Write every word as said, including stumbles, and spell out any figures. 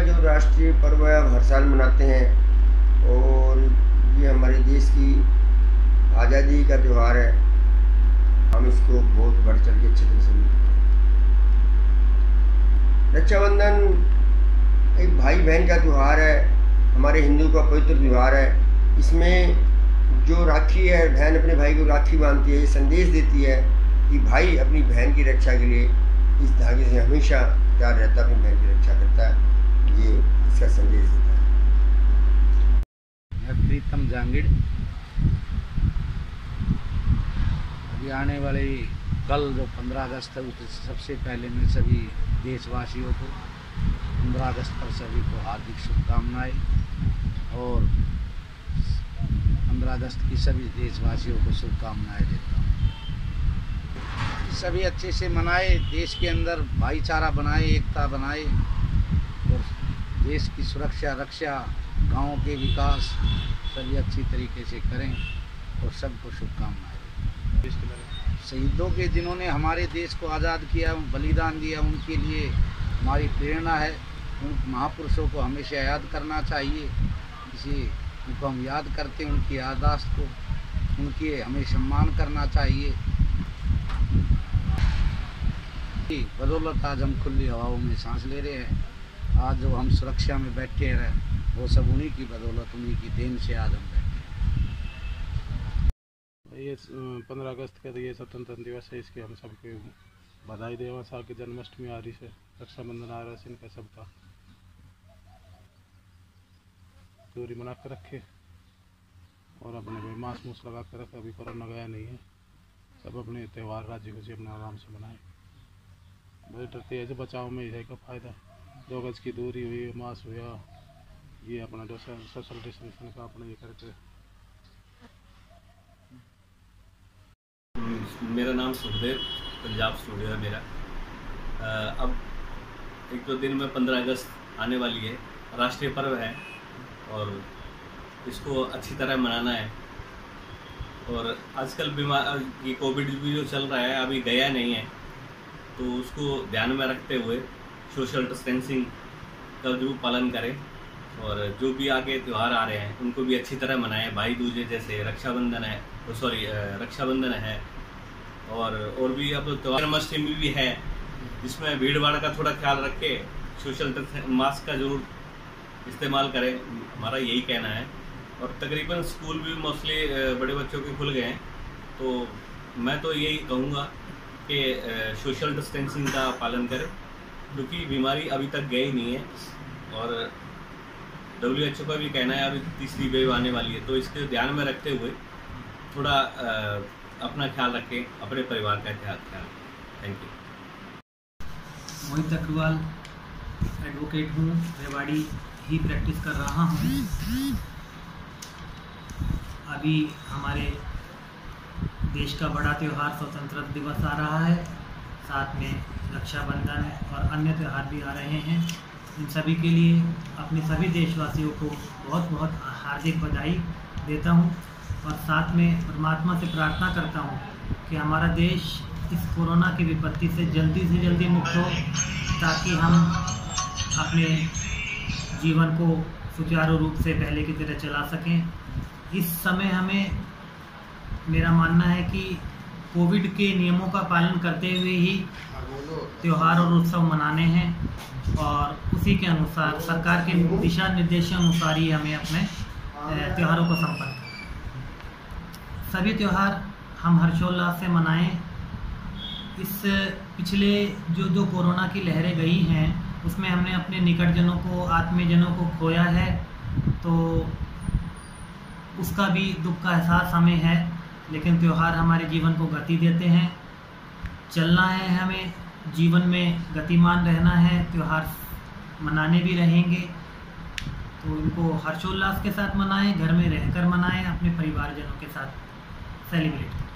जो राष्ट्रीय पर्व है हम हर साल मनाते हैं और ये हमारे देश की आज़ादी का त्यौहार है। हम इसको बहुत बढ़ चढ़ के अच्छे तरह से मनाते हैं। रक्षाबंधन एक भाई बहन का त्यौहार है, हमारे हिंदू का पवित्र त्यौहार है। इसमें जो राखी है, बहन अपने भाई को राखी बांधती है, ये संदेश देती है कि भाई अपनी बहन की रक्षा के लिए इस धागे से हमेशा तैयार रहता है, अपनी बहन की रक्षा करता है। ये इसका संदेश देता है। मैं प्रीतम जांगिड़। अभी आने वाले कल जो पंद्रह अगस्त है, उससे सबसे पहले मैं सभी देशवासियों को पंद्रह अगस्त पर सभी को हार्दिक शुभकामनाएं और पंद्रह अगस्त की सभी देशवासियों को शुभकामनाएं देता हूँ। सभी अच्छे से मनाए, देश के अंदर भाईचारा बनाए, एकता बनाए और देश की सुरक्षा रक्षा, गाँव के विकास सभी अच्छी तरीके से करें और सबको शुभकामनाएं। शहीदों के जिन्होंने हमारे देश को आज़ाद किया, बलिदान दिया, उनके लिए हमारी प्रेरणा है। उन महापुरुषों को हमेशा याद करना चाहिए। इसी उनको हम याद करते हैं, उनकी याददाश्त को, उनके हमें सम्मान करना चाहिए। बदौलत आज हम खुली हवाओं में सांस ले रहे हैं। आज जो हम सुरक्षा में बैठे हैं वो सब उन्हीं की बदौलत, उन्हीं की देन से आज हम बैठे हैं। ये पंद्रह अगस्त का ये स्वतंत्रता दिवस है, इसके हम सबके बधाई देवा। साल की जन्माष्टमी आ रही है, रक्षाबंधन आ रहा है, इनका सबका दूरी बना कर रखे और अपने भाई मास्क मूस लगा कर रखे। अभी कोरोना गया नहीं है, सब अपने त्यौहार राज्य खुशी अपने आराम से मनाए। भाई डरते ऐसे बचाव में यही का फ़ायदा, दो गज की दूरी हुई, मास्क हुआ, ये अपना सोशल डिस्टेंसिंग का अपना ये करके। मेरा नाम सुखदेव, पंजाब स्टूडियो है मेरा। अब एक दो दिन में पंद्रह अगस्त आने वाली है, राष्ट्रीय पर्व है और इसको अच्छी तरह मनाना है। और आजकल बीमार ये कोविड भी जो चल रहा है अभी गया नहीं है, तो उसको ध्यान में रखते हुए सोशल डिस्टेंसिंग का जरूर पालन करें और जो भी आगे त्यौहार आ रहे हैं उनको भी अच्छी तरह मनाएं। भाई दूज जैसे रक्षाबंधन है, तो सॉरी रक्षाबंधन है और और भी अब त्यौहार जन्माष्टमी भी है, जिसमें भीड़ भाड़ का थोड़ा ख्याल रखे, सोशल मास्क का जरूर इस्तेमाल करें, हमारा यही कहना है। और तकरीबन स्कूल भी मोस्टली बड़े बच्चों के खुल गए हैं, तो मैं तो यही कहूँगा कि सोशल डिस्टेंसिंग का पालन करें, क्योंकि बीमारी अभी तक गई नहीं है और डब्ल्यू एच ओ का भी कहना है अभी तीसरी वेव आने वाली है। तो इसके ध्यान में रखते हुए थोड़ा अपना ख्याल रखें, अपने परिवार का ख्याल रखें। Thank you. Mohit Agrawal advocate हूँ, रेवाड़ी ही प्रैक्टिस कर रहा हूँ। अभी हमारे देश का बड़ा त्यौहार स्वतंत्रता दिवस आ रहा है, साथ में रक्षाबंधन और अन्य त्यौहार भी आ रहे हैं। इन सभी के लिए अपने सभी देशवासियों को बहुत बहुत हार्दिक बधाई देता हूं और साथ में परमात्मा से प्रार्थना करता हूं कि हमारा देश इस कोरोना की विपत्ति से जल्दी से जल्दी मुक्त हो, ताकि हम अपने जीवन को सुचारू रूप से पहले की तरह चला सकें। इस समय हमें, मेरा मानना है कि कोविड के नियमों का पालन करते हुए ही त्यौहार और उत्सव मनाने हैं और उसी के अनुसार सरकार के दिशा निर्देशों अनुसार ही हमें अपने त्योहारों को संपन्न करें। सभी त्यौहार हम हर्षोल्लास से मनाएं। इस पिछले जो जो कोरोना की लहरें गई हैं उसमें हमने अपने निकटजनों को, आत्मीयजनों को खोया है, तो उसका भी दुख का एहसास हमें है। लेकिन त्यौहार हमारे जीवन को गति देते हैं, चलना है हमें, जीवन में गतिमान रहना है, त्यौहार मनाने भी रहेंगे। तो इनको हर्षोल्लास के साथ मनाएं, घर में रहकर मनाएं, अपने परिवारजनों के साथ सेलिब्रेट करें।